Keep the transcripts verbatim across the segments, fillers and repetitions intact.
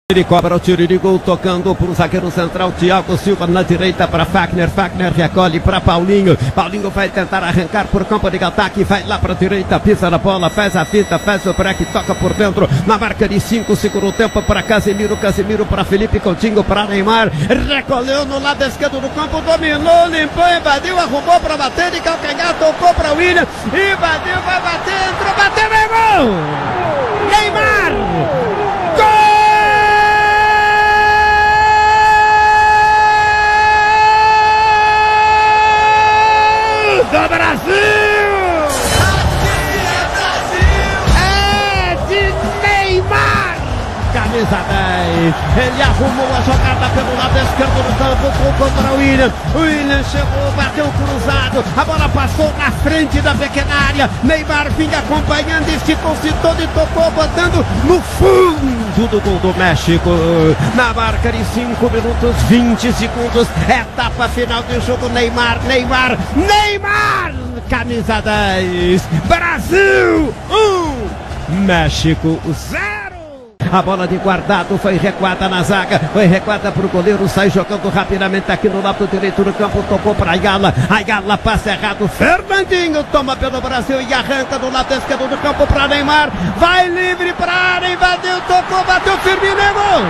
Ele cobra o tiro de gol, tocando para o zagueiro central Thiago Silva na direita para Fagner. Fagner recolhe para Paulinho. Paulinho vai tentar arrancar por campo de ataque, vai lá para a direita, pisa na bola, faz a fita, faz o break, toca por dentro. Na marca de cinco, segura o tempo para Casemiro. Casemiro para Felipe Coutinho, para Neymar. Recolheu no lado esquerdo do campo, dominou, limpou, invadiu, arrumou para bater de calcanhar, tocou para William. Invadiu, vai bater, entrou, bateu, meu gol! Neymar! Gol! Do Brasil! É de Neymar! Camisa dez, ele arrumou a jogada pelo lado esquerdo do campo, tocou para o William. William chegou, bateu cruzado, a bola passou na frente da pequena área. Neymar vinha acompanhando, esticou-se todo e tocou, botando no fundo do gol do México. Na marca de cinco minutos, vinte segundos, etapa final do jogo. Neymar, Neymar, Neymar! Camisa dez, Brasil um, México zero. A bola de guardado foi recuada na zaga, foi recuada para o goleiro, sai jogando rapidamente aqui no lado direito do campo, tocou para Ayala, Ayala passa errado, Fernandinho toma pelo Brasil e arranca do lado esquerdo do campo para Neymar, vai livre para a área, invadiu, tocou, bateu, Firmino, gol!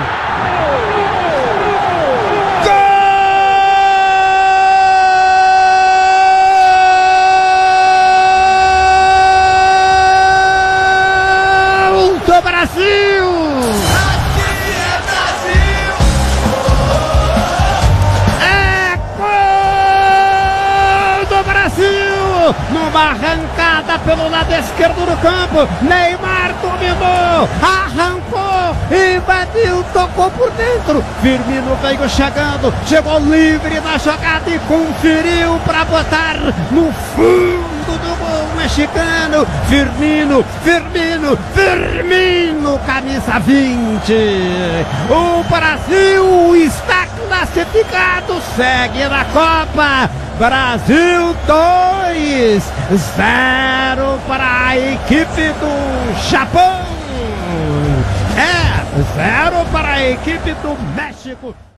Gol do Brasil! Numa arrancada pelo lado esquerdo do campo, Neymar dominou, arrancou, invadiu, tocou por dentro. Firmino veio chegando, chegou livre na jogada e conferiu para botar no fundo do gol mexicano. Firmino, Firmino, Firmino, camisa vinte. O Brasil está classificado, segue na Copa. Brasil dois, zero para a equipe do Japão. É, zero para a equipe do México.